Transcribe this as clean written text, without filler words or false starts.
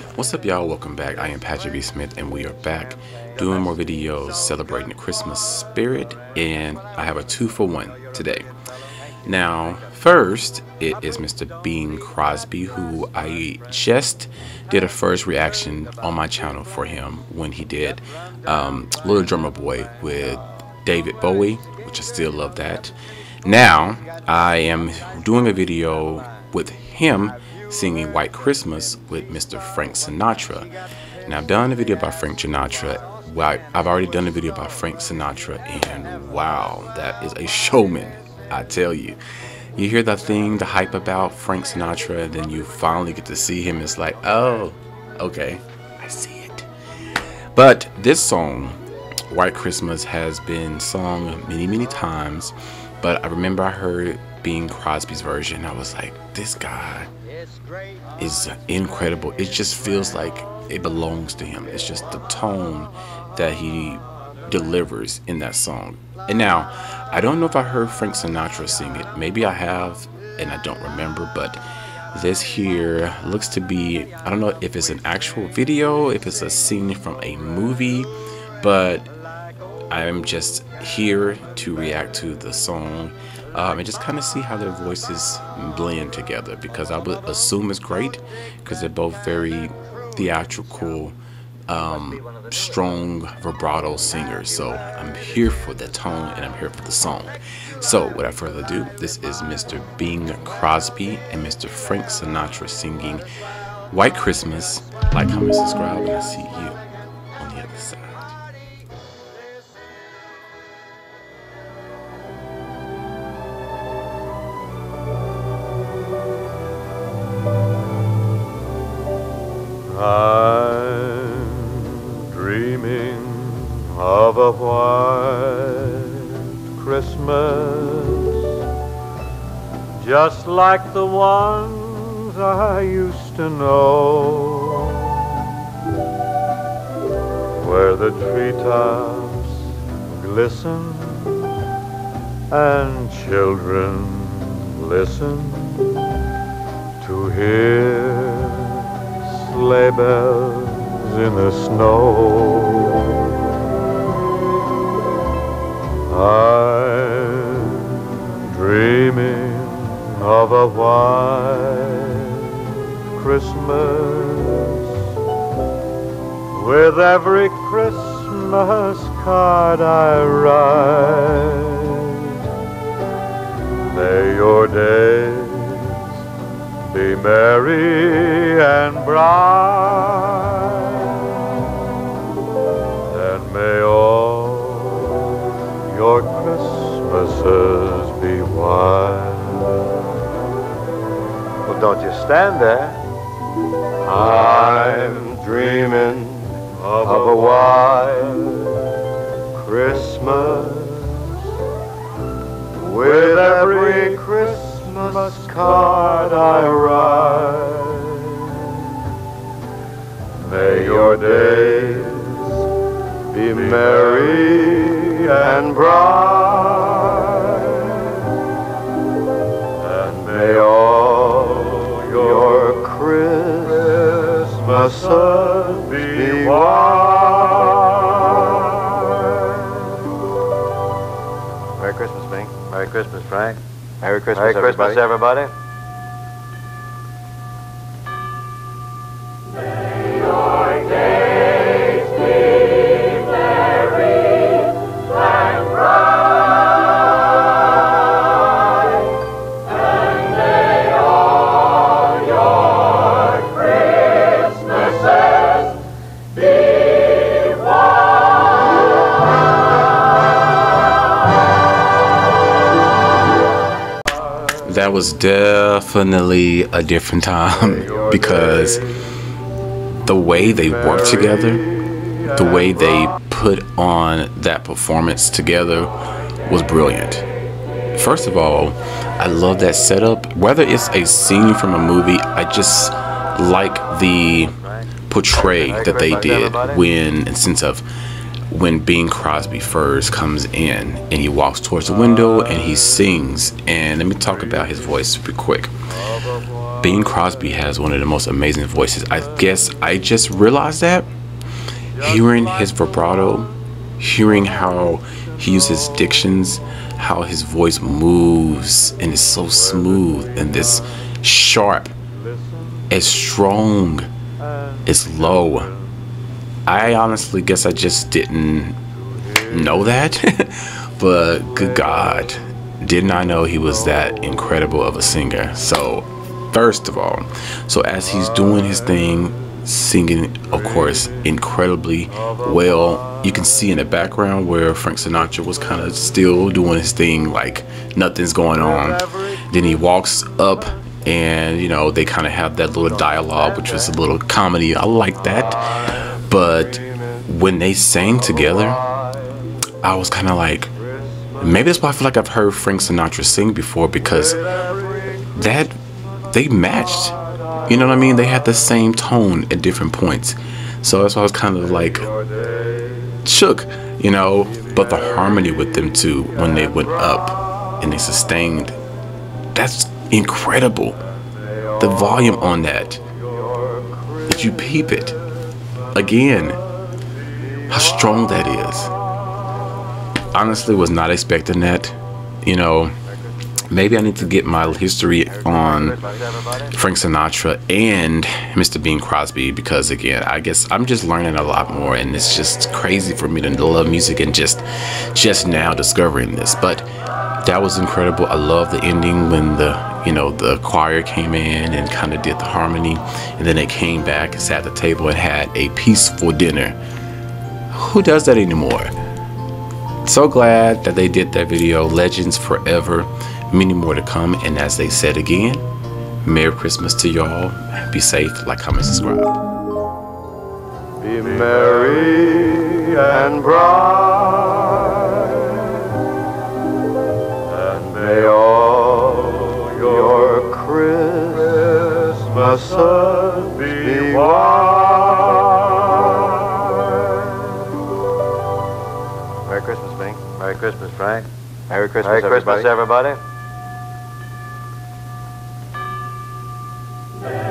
What's up, y'all? Welcome back. I am Patrick B. Smith, and we are back doing more videos celebrating the Christmas spirit, and I have a 2-for-1 today. Now, first, it is Mr. Bing Crosby, who I just did a first reaction on my channel for him when he did Little Drummer Boy with David Bowie, which I still love that. Now, I am doing a video with him singing White Christmas with Mr. Frank Sinatra. Now, I've done a video about Frank Sinatra. Well, I've already done a video about Frank Sinatra, and wow, that is a showman, I tell you. You hear that thing, the hype about Frank Sinatra, and then you finally get to see him. It's like, oh, okay, I see it. But this song, White Christmas, has been sung many, many times, but I remember I heard Bing Crosby's version. I was like, this guy is incredible. It just feels like it belongs to him. It's just the tone that he delivers in that song. And now, I don't know if I heard Frank Sinatra sing it. Maybe I have, and I don't remember, but this here looks to be, I don't know if it's an actual video, if it's a scene from a movie, but I'm just here to react to the song and just kind of see how their voices blend together, because I would assume it's great because they're both very theatrical, strong vibrato singers. So I'm here for the tone and I'm here for the song. So without further ado, this is Mr. Bing Crosby and Mr. Frank Sinatra singing White Christmas. Like, comment, subscribe, and I'll see you on the other side. I'm dreaming of a white Christmas, just like the ones I used to know, where the treetops glisten and children listen to hear sleigh bells in the snow. I'm dreaming of a white Christmas, with every Christmas card I write. May your days be merry and bright, and may all your Christmases be white. Well, don't you stand there. I'm dreaming of a white Christmas, with every Christmas card I write. May your days be merry and bright, and may all your Christmases be white. Merry Christmas, Bing. Merry Christmas, Frank. Merry Christmas, everybody. May your days be merry and bright, and may all your Christmases be white. That was definitely a different time because the way they worked together, the way they put on that performance together was brilliant. First of all, I love that setup. Whether it's a scene from a movie, I just like the portray that they did when, in sense of when Bing Crosby first comes in and he walks towards the window and he sings. And let me talk about his voice super quick. Bing Crosby has one of the most amazing voices. I guess I just realized that hearing his vibrato, hearing how he uses dictions, how his voice moves and is so smooth and this sharp, as strong, as low. I honestly guess I just didn't know that. But good God, didn't I know he was that incredible of a singer? So first of all, so as he's doing his thing, singing, of course, incredibly well. You can see in the background where Frank Sinatra was kind of still doing his thing like nothing's going on. Then he walks up and, you know, they kind of have that little dialogue, which was a little comedy. I like that. But when they sang together, I was kind of like, maybe that's why I feel like I've heard Frank Sinatra sing before, because that they matched. You know what I mean? They had the same tone at different points. So that's why I was kind of like shook, you know. But the harmony with them too, when they went up and they sustained, that's incredible. The volume on that, if you peep it again, how strong that is. Honestly, was not expecting that. You know, maybe I need to get my history on Frank Sinatra and Mr. Bing Crosby, because again, I guess I'm just learning a lot more, and it's just crazy for me to love music and just now discovering this. But that was incredible. I love the ending when the choir came in and kind of did the harmony, and then they came back and sat at the table and had a peaceful dinner. Who does that anymore? So glad that they did that video. Legends forever. Many more to come. And as they said again, Merry Christmas to y'all. Be safe. Like, comment, subscribe. Be merry and bright, and may all your Christmases be white. Merry Christmas, Bing. Merry Christmas, Frank. Merry Christmas, everybody. Merry